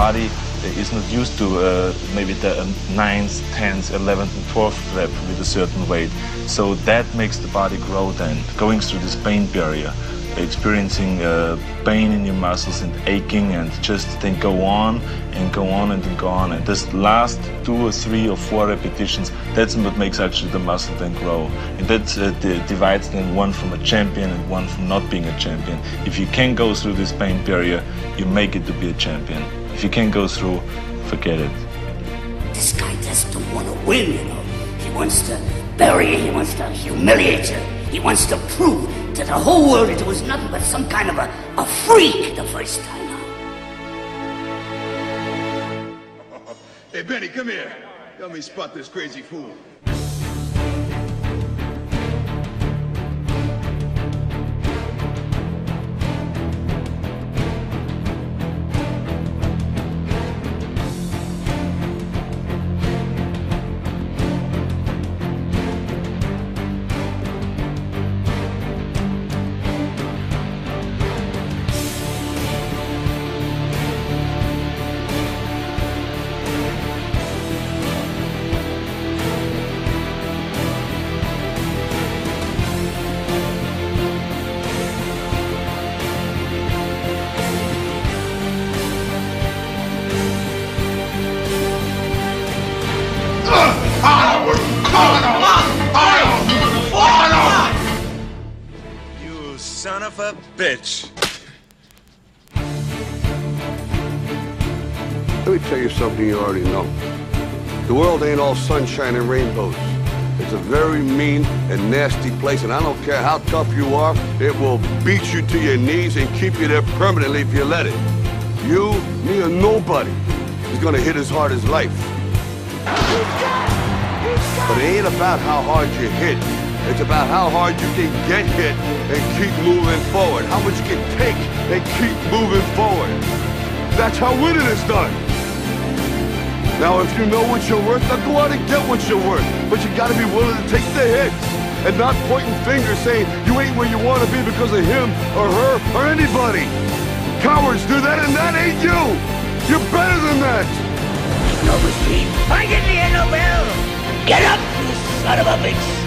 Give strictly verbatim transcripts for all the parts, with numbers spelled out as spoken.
body is not used to uh, maybe the ninth, tenth, eleventh, and twelfth rep with a certain weight. So that makes the body grow then, going through this pain barrier, experiencing uh, pain in your muscles and aching, and just then go on and go on and then go on. And this last two or three or four repetitions, that's what makes actually the muscle then grow. And that uh, divides then one from a champion and one from not being a champion. If you can go through this pain barrier, you make it to be a champion. If you can't go through, forget it. This guy just don't want to win, you know. He wants to bury you, he wants to humiliate you. He wants to prove to the whole world that it was nothing but some kind of a, a freak the first time out. Hey, Benny, come here. Help me spot this crazy fool. You son of a bitch. Let me tell you something you already know. The world ain't all sunshine and rainbows. It's a very mean and nasty place, and I don't care how tough you are, it will beat you to your knees and keep you there permanently if you let it. You, me, or nobody is gonna hit as hard as life. But it ain't about how hard you hit. It's about how hard you can get hit and keep moving forward. How much you can take and keep moving forward. That's how winning is done. Now, if you know what you're worth, now go out and get what you're worth. But you gotta be willing to take the hits and not pointing fingers saying you ain't where you want to be because of him or her or anybody. Cowards do that, and that ain't you. You're better than that. No machine. I get the N O L. Get up, you son of a bitch.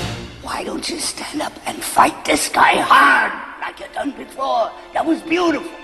Just stand up and fight this guy hard like you done before. That was beautiful.